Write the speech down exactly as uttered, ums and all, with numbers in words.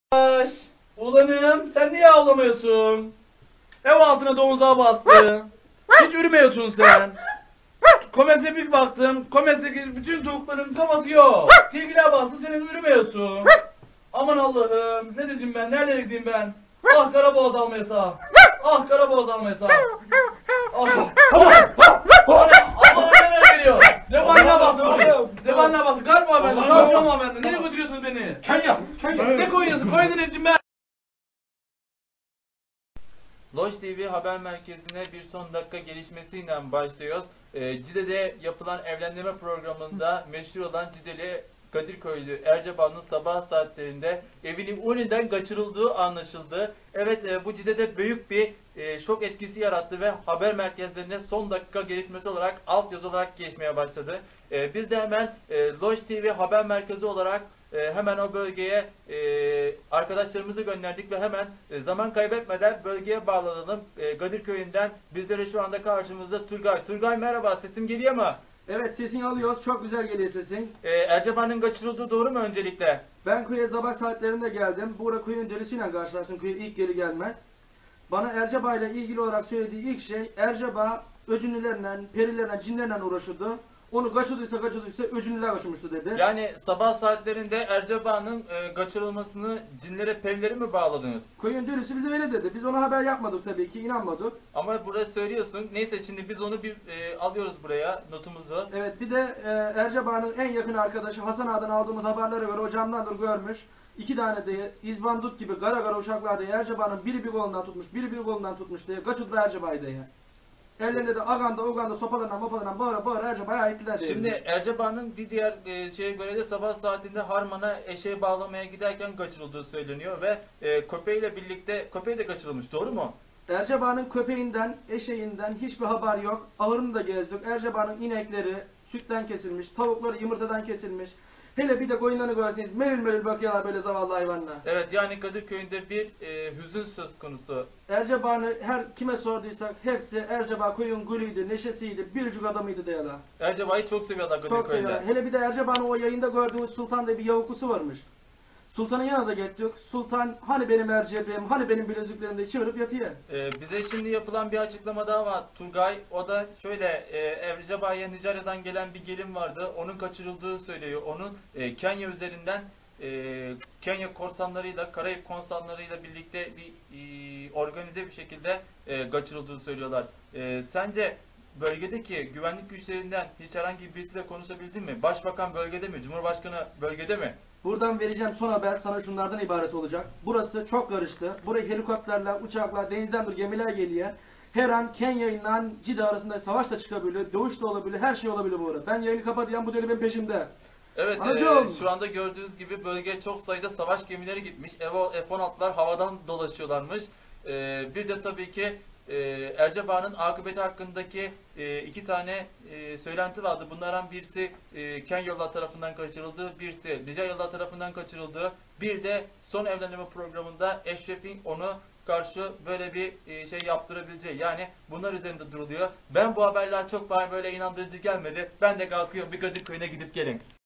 Baş, Ulanım sen niye ağlamıyorsun? Ev altına domuzluğa bastı. Hiç ürümüyorsun sen. Komese bir baktım. Komesteki bütün tavukların kafası yok. Tilkiler bastı senin ürümüyorsun. Aman Allah'ım ne diyeceğim ben, nereye gideyim ben? Ah karaboğaz almaya sağ. Ah karaboğaz almaya sağ. Ah. Allah'ım nereye geliyor? Zebanına bastı. Zebanına bastı. Kalkma benden. Kalkma benden. Nereye götürüyorsunuz beni? Kenya, Kenya. Ne koyuyorsun? Koydun hepsini ben. Loş T V haber merkezine bir son dakika gelişmesiyle başlıyoruz. Ee, Cide'de yapılan evlendirme programında meşhur olan Cideli Kadirköylü Erceban'ın sabah saatlerinde evinin önünden kaçırıldığı anlaşıldı. Evet, e, bu Cide'de büyük bir e, şok etkisi yarattı ve haber merkezlerine son dakika gelişmesi olarak altyazı olarak geçmeye başladı. E, biz de hemen e, Loş T V haber merkezi olarak e, hemen o bölgeye e, arkadaşlarımızı gönderdik ve hemen e, zaman kaybetmeden bölgeye bağlanalım. E, Kadirköy'ünden bizlere şu anda karşımızda Turgay. Turgay merhaba, sesim geliyor mu? Evet, sesini alıyoruz. Çok güzel geliyor sesin. E, Erceban'ın kaçırıldığı doğru mu öncelikle? Ben kuyuya sabah saatlerinde geldim. Burada kuyunun delisiyle karşılaştım. Kuyu ilk geri gelmez. Bana Erceba ile ilgili olarak söylediği ilk şey, Erceba öcünlülerle, perilerle, cinlerle uğraşıyordu. Onu kaçırdıysa kaçırdıysa öcünlüler kaçırmıştı dedi. Yani sabah saatlerinde Erceban'ın e, kaçırılmasını cinlere, perileri mi bağladınız? Kuyunun delisi bize öyle dedi. Biz ona haber yapmadık tabii ki, inanmadık. Ama burada söylüyorsun. Neyse, şimdi biz onu bir e, alıyoruz buraya, notumuzu. Evet, bir de e, Erceba'nın en yakın arkadaşı Hasan Ağa'dan aldığımız haberlere göre o camdandır görmüş. İki tane de izbandut gibi gara gara uşaklar diye Erceba'nın biri bir kolundan tutmuş, biri bir kolundan tutmuş diye kaçırdılar Erceba'yı diye. Ellerinde de aganda oganda sopalarından mopalarından bağıra bağıra Erceba'ya aittiler diye. Şimdi Erceban'ın bir diğer e, şeye göre de sabah saatinde Harman'a eşeği bağlamaya giderken kaçırıldığı söyleniyor ve e, köpeğiyle birlikte köpeği de kaçırılmış, doğru mu? Erceba'nın köpeğinden, eşeğinden hiçbir haber yok. Ahırını da gezdik. Erceba'nın inekleri sütten kesilmiş, tavukları yumurtadan kesilmiş. Hele bir de koyunlarını görseniz melül melül bakıyorlar böyle zavallı hayvanlar. Evet, yani Kadıköy'ünde bir e, hüzün söz konusu. Erceba'nı her kime sorduysak hepsi Erceba koyun gülüydü, neşesiydi, biricik adamıydı diyorlar. Erceba'yı çok seviyorlar Çok Kadıköy'de. seviyorlar. Hele bir de Erceba'nın o yayında gördüğümüz Sultan diye bir yavuklusu varmış. Sultan'ın yanına da gittik. Sultan hani benim erceğim, hani benim bileziklerimde çığırıp yatıyor. E, bize şimdi yapılan bir açıklama daha var Turgay. O da şöyle, e, Erceba'ya Nijerya'dan gelen bir gelin vardı. Onun kaçırıldığı söylüyor. Onun e, Kenya üzerinden e, Kenya korsanlarıyla, Karayip korsanlarıyla birlikte bir e, organize bir şekilde e, kaçırıldığı söylüyorlar. E, sence bölgedeki güvenlik güçlerinden hiç herhangi birisiyle konuşabildin mi? Başbakan bölgede mi? Cumhurbaşkanı bölgede mi? Buradan vereceğim son haber sana şunlardan ibaret olacak. Burası çok karıştı. Buraya helikopterler, uçaklar, denizden dur gemiler geliyor. Her an Kenya ile Cide arasında savaş da çıkabiliyor, dövüş de olabilir, her şey olabilir bu arada. Ben yayını kapatayım, bu deli benim peşimde. Evet, Anacığım. e, şu anda gördüğünüz gibi bölgeye çok sayıda savaş gemileri gitmiş. F on altılar havadan dolaşıyorlarmış. E, bir de tabii ki e, Erceba'nın akıbeti hakkındaki e, iki tane e, söylenti vardı. Bunlardan birisi e, Kenyalılar tarafından kaçırıldı, birisi Nijeryalılar tarafından kaçırıldı. Bir de son evlenme programında Eşref'in onu karşı böyle bir e, şey yaptırabileceği, yani bunlar üzerinde duruluyor. Ben bu haberler çok bana böyle inandırıcı gelmedi. Ben de kalkıyorum, bir Kadıköy'üne gidip gelin.